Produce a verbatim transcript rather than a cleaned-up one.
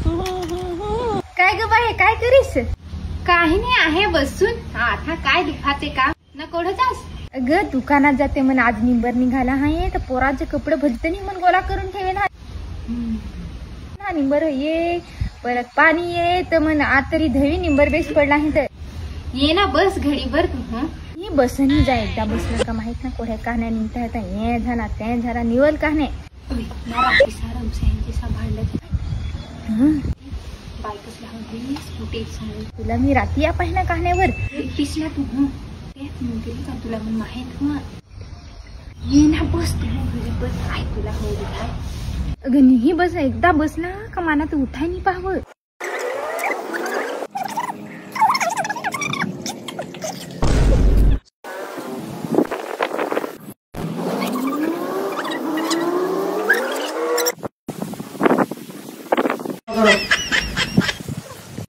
काय ग बाई काय करीस? काही नाही आहे बसून. आता काय दुखाते का ना कोण जास? अगं दुकानात जाते म्हण आज निंबर निघाला आहे तर पोराचे कपडे भजते नाही म्हण गोळा करून ठेवेल हा निंबर ये परत पाणी ये तर म्हण आज तरी धवी निंबर बेस पडला आहे तर ये ना बस घडी बर तू. हा ही बसनी जा एकदा बसलं का माहित ना कोठे का नाही निघता येता हे झाला ते झाला निवल का नाही तुला मी रात्री या पाहिना काहण्यावर दिसला तू तुला पण माहित ये ना बस बस काय तुला हो अगं नाही बस एकदा बसला का माना तू उठाय नाही पाहावं. All right.